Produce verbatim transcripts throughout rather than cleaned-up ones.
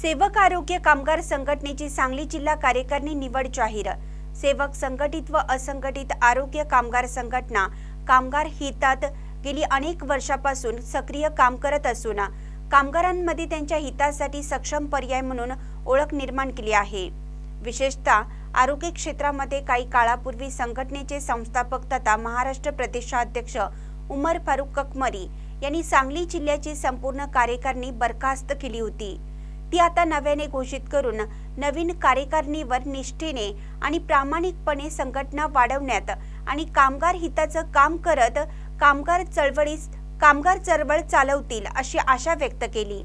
सेवक आरोग्य कामगार संघटनेची सांगली जिल्हा कार्यकारिणी निवड जाहीर। सेवक संघटित व असंघटित आरोग्य कामगार संघटना कामगार हितात गेली अनेक वर्षापासून सक्रिय काम करत असून कामगारांमध्ये त्यांच्या हितासाठी सक्षम पर्याय म्हणून ओळख निर्माण केली आहे। विशेषतः आरोग्य क्षेत्रामध्ये काही काळापूर्वी संघटनेचे संस्थापक तथा महाराष्ट्र प्रदेशाध्यक्ष उमर फारूक ककमरी यांनी सांगली जिल्ह्याची संपूर्ण कार्यकारिणी बरखास्त केली होती। ती आता नव्याने घोषित करून नवीन कार्यकारिणीवर निष्ठेने आणि प्रामाणिकपणे संघटना वाढवण्यात आणि कामगार हिताचं काम करत कामगार चळवळीस कामगार चळवळ चालवतील अशी आशा व्यक्त केली।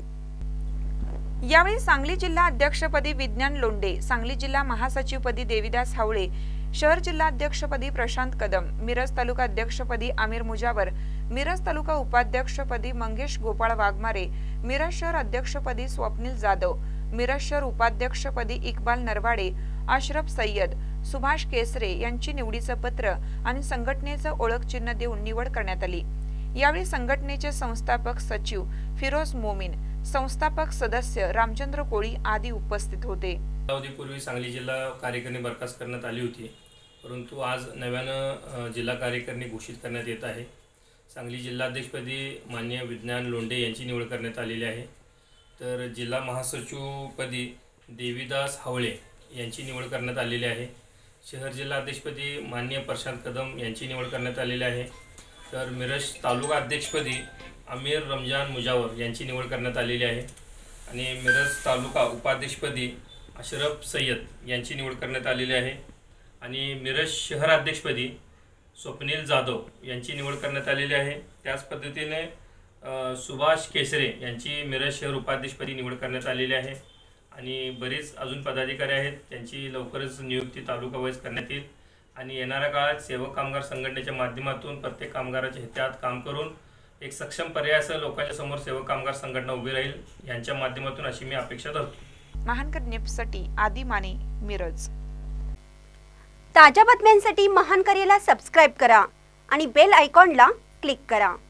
यावेळी सांगली जिल्हा अध्यक्षपदी विज्ञान लोंढे, सांगली जिल्हा महासचिवपदी देविदास हावळे, शहर जिल्हा अध्यक्षपदी प्रशांत कदम, मिरज तालुका अध्यक्षपदी आमिर मुजावर, मिरज तालुका उपाध्यक्षपदी मंगेश गोपाळ वाघमारे, मिरज शहर अध्यक्षपदी स्वप्नील जाधव, मिरज शहर उपाध्यक्षपदी इक्बाल नरवाडे, अशरफ सय्यद, सुभाष केसरे यांची निवडीचं पत्र आणि संघटनेचं ओळख चिन्ह देऊन निवड करण्यात आली। यावेळी संघटनेचे संस्थापक सचिव फिरोज मोमीन, संस्थापक सदस्य रामचंद्र कोळी आदी उपस्थित होते। कालावधीपूर्वी सांगली जिल्हा कार्यकारिणी बरखास्त करण्यात आली होती, परंतु आज नव्यानं जिल्हा कार्यकारिणी घोषित करण्यात येत आहे। सांगली जिल्हाध्यक्षपदी माननीय विज्ञान लोंढे यांची निवड करण्यात आलेली आहे, तर जिल्हा महासचिवपदी देविदास हावळे यांची निवड करण्यात आलेली आहे। शहर जिल्हाध्यक्षपदी माननीय प्रशांत कदम यांची निवड करण्यात आलेली आहे, तर मिरज तालुका अध्यक्षपदी आमिर रमजान मुजावर यांची निवड करण्यात आलेली आहे आणि मिरज तालुका उपाध्यक्षपदी अशरफ सय्यद यांची निवड करण्यात आलेली आहे आणि मिरज शहर अध्यक्षपदी स्वप्नील जाधव यांची निवड करण्यात आलेली आहे। त्याच पद्धतीने सुभाष केसरे यांची मिरज शहर उपाध्यक्षपदी निवड करण्यात आलेली आहे आणि बरेच अजून पदाधिकारी आहेत, त्यांची लवकरच नियुक्ती तालुका वाईज करण्यात येईल आणि येणाऱ्या काळात सेवक कामगार संघटनेच्या माध्यमातून प्रत्येक कामगाराच्या हितात काम करून एक सक्षम पर्यायासह लोकांच्या समोर सेवक कामगार संघटना उभी राहील, यांच्या माध्यमातून अशी मी अपेक्षा धरतो। महानकर न्यूजसाठी आदी माने, मिरज। ताज्या बातम्यांसाठी महानकरेला सबस्क्राइब करा आणि बेल आयकॉनला क्लिक करा।